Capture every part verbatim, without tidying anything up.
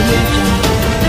audio jungle.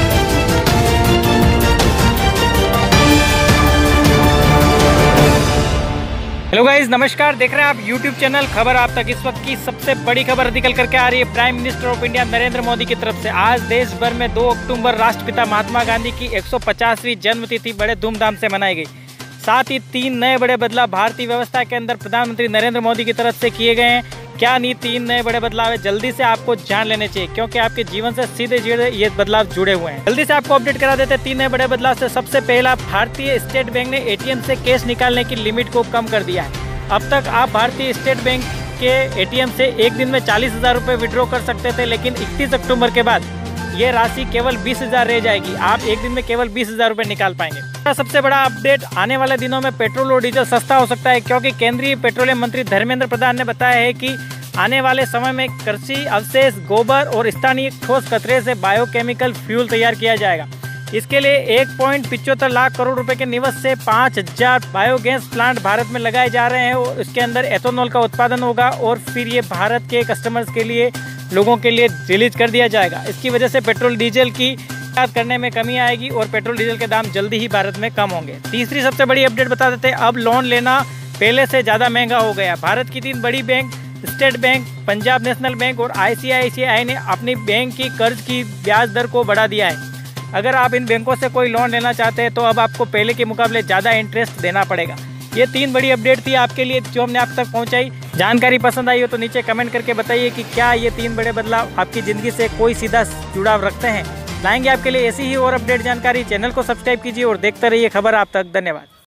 Hello guys, नमस्कार। देख रहे हैं आप यूट्यूब चैनल खबर आप तक। इस वक्त की सबसे बड़ी खबर निकल करके आ रही है prime minister of India Narendra Modi की तरफ से। आज देश भर में दो अक्टूबर राष्ट्रपिता महात्मा गांधी की एक सौ पचासवीं जन्मतिथि बड़े धूमधाम से मनाई गई। साथ ही तीन नए बड़े बदलाव भारतीय व्यवस्था के अंदर प्रधानमंत्री नरेंद्र मोदी की तरफ से किए गए हैं। क्या नहीं तीन नए बड़े बदलाव है, जल्दी से आपको जान लेने चाहिए क्योंकि आपके जीवन से सीधे सीधे ये बदलाव जुड़े हुए हैं। जल्दी से आपको अपडेट करा देते हैं तीन नए बड़े बदलाव से। सबसे पहला, भारतीय स्टेट बैंक ने एटीएम से कैश निकालने की लिमिट को कम कर दिया है। अब तक आप भारतीय स्टेट बैंक के एटीएम से एक दिन में चालीस हजार रुपये विड्रॉ कर सकते थे, लेकिन इकतीस अक्टूबर के बाद ये राशि केवल बीस हजार रह जाएगी। आप एक दिन में केवल बीस हजार रुपये निकाल पाएंगे। सबसे बड़ा अपडेट, आने वाले दिनों में पेट्रोल और डीजल सस्ता हो सकता है क्योंकि केंद्रीय पेट्रोलियम मंत्री धर्मेंद्र प्रधान ने बताया है कि आने वाले समय में कृषि अवशेष, गोबर और स्थानीय ठोस कचरे से बायोकेमिकल फ्यूल तैयार किया जाएगा। इसके लिए एक पॉइंट पिचहत्तर लाख करोड़ रुपए के निवेश से पाँच हजार बायोगैस प्लांट भारत में लगाए जा रहे हैं और इसके अंदर एथेनॉल का उत्पादन होगा और फिर ये भारत के कस्टमर्स के लिए, लोगों के लिए रिलीज कर दिया जाएगा। इसकी वजह से पेट्रोल डीजल की निर्यात करने में कमी आएगी और पेट्रोल डीजल के दाम जल्दी ही भारत में कम होंगे। तीसरी सबसे बड़ी अपडेट बता देते हैं, अब लोन लेना पहले से ज़्यादा महंगा हो गया। भारत की तीन बड़ी bank state bank, Punjab national bank और आई सी आई सी आई ने अपनी बैंक की कर्ज की ब्याज दर को बढ़ा दिया है। अगर आप इन बैंकों से कोई लोन लेना चाहते हैं तो अब आपको पहले के मुकाबले ज़्यादा इंटरेस्ट देना पड़ेगा। ये तीन बड़ी अपडेट थी आपके लिए जो हमने आप तक पहुंचाई। जानकारी पसंद आई हो तो नीचे कमेंट करके बताइए कि क्या ये तीन बड़े बदलाव आपकी ज़िंदगी से कोई सीधा जुड़ाव रखते हैं। लाएंगे आपके लिए ऐसी ही और अपडेट जानकारी। चैनल को सब्सक्राइब कीजिए और देखते रहिए खबर आप तक। धन्यवाद।